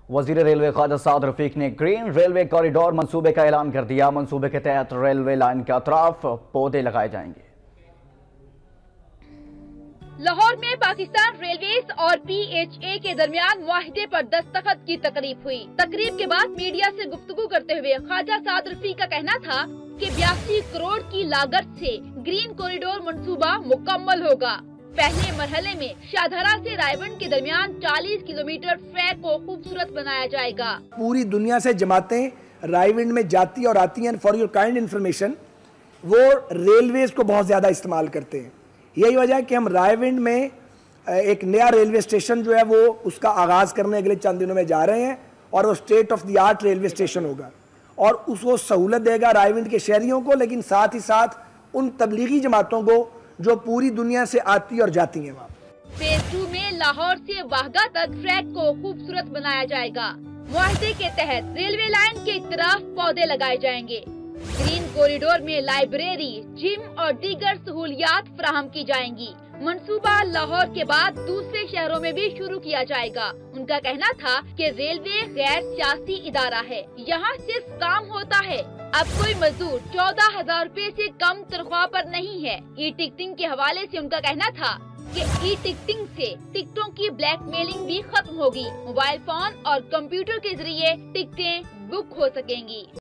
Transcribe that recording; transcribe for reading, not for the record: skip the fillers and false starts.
وزیر ریلوے خواجہ سعد رفیق نے green railway corridor منصوبے کا اعلان کر دیا۔ منصوبے کے تحت ریلوے لائن کے اطراف پودے لگائے جائیں گے۔ لاہور میں پاکستان ریلویز اور پی ایچ اے کے درمیان معاہدے پر دستخط کی تقریب ہوئی۔ تقریب کے بعد میڈیا سے گفتگو کرتے ہوئے خواجہ سعد رفیق کا کہنا تھا کہ 82 کروڑ کی لاگت سے گرین کوریڈور منصوبہ مکمل ہوگا۔ پہلے مرحلے میں شاہدرہ سے رائیونڈ کے درمیان 40 کلومیٹر ٹریک کو خوبصورت بنایا جائے گا۔ پوری دنیا سے جماعتیں رائیونڈ میں جاتی اور آتی ہیں۔ فار یور کائنڈ انفارمیشن، وہ ریلویز کو بہت زیادہ استعمال کرتے ہیں۔ یہی وجہ ہے کہ ہم رائیونڈ میں ایک نیا ریلوے اسٹیشن جو ہے وہ اس کا آغاز کرنے اگلے چند دنوں میں جا رہے ہیں، اور وہ state of the art railway station ہوگا، اور اس کو سہولت دے گا رائیونڈ کے شہریوں کو، لیکن ساتھ ہی ساتھ ان تبلیغی جماعتوں کو جو پوری دنیا سے آتی اور جاتی ہیں وہاں۔ فیز 2 میں لاہور سے واہگہ تک ٹریک کو خوبصورت بنایا جائے گا۔ معاہدے کے تحت ریلوے لائن کے اطراف پودے لگائے جائیں گے۔ گرین کوریڈور میں لائبریری، جم اور دیگر سہولیات فراہم کی جائیں گی۔ منصوبہ لاہور کے بعد دوسرے شہروں میں بھی شروع کیا جائے گا۔ ان کا کہنا تھا کہ ریلوے غیر سیاسی ادارہ ہے، یہاں صرف کام ہوتا ہے۔ اب کوئی مزدور 14,000 روپے سے کم تنخواہ پر نہیں ہے۔ ای ٹکٹنگ کے حوالے سے ان کا کہنا تھا کہ ای ٹکٹنگ سے ٹکٹوں کی بلیک میلنگ بھی ختم ہوگی۔ موبائل فون اور کمپیوٹر کے ذریعے ٹکٹیں بک ہو سکیں گی۔